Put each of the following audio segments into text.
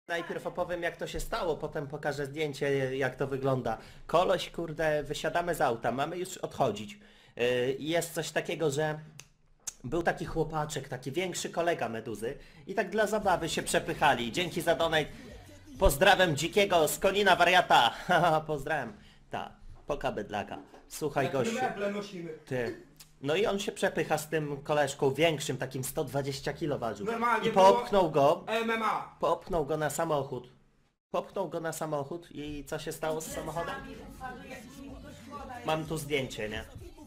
Najpierw opowiem jak to się stało, potem pokażę zdjęcie jak to wygląda. Koleś, kurde, wysiadamy z auta, mamy już odchodzić. I jest coś takiego, że był taki chłopaczek, taki większy kolega Meduzy i tak dla zabawy się przepychali. Dzięki za donate. Pozdrawiam dzikiego z Konina wariata. Haha, pozdrawiam. Ta, poka bydlaka. Słuchaj Jak gościu. my meble nosimy. Ty. No i on się przepycha z tym koleżką większym, takim 120 kg ważył. Normalnie I było popchnął go. MMA. Popchnął go na samochód. Popchnął go na samochód i co się stało z samochodem? Mam tu zdjęcie, nie?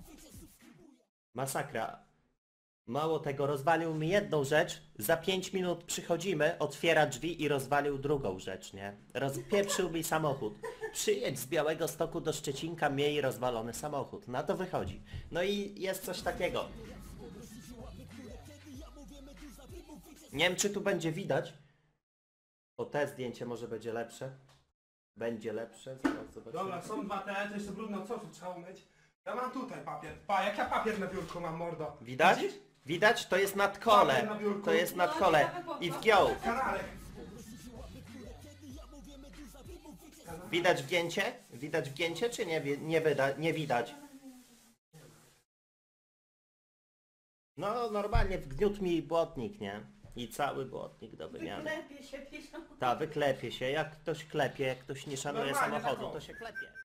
Masakra. Mało tego, rozwalił mi jedną rzecz, za 5 minut przychodzimy, otwiera drzwi i rozwalił drugą rzecz, nie? Rozpieprzył mi samochód. Przyjedź z Białegostoku do Szczecinka, miej rozwalony samochód. Na to wychodzi. No i jest coś takiego. Nie wiem, czy tu będzie widać. O, te zdjęcie może będzie lepsze. Będzie lepsze, zaraz zobaczymy. Dobra, są dwa te, to jeszcze brudno, co tu trzeba umyć? Ja mam tutaj papier. Pa, jak ja papier na biurku mam, mordo. Widać? Widzisz? Widać? To jest nadkole. Papier na biurku. To jest nadkole. I wgiął. Kanarek. Widać wgięcie? Widać wgięcie, czy nie widać? No normalnie wgniótł mi błotnik, nie? I cały błotnik do wymiany. Wyklepie się piszą. Ta, wyklepie się. Jak ktoś klepie, jak ktoś nie szanuje Normalnie samochodu, taką. to się klepie.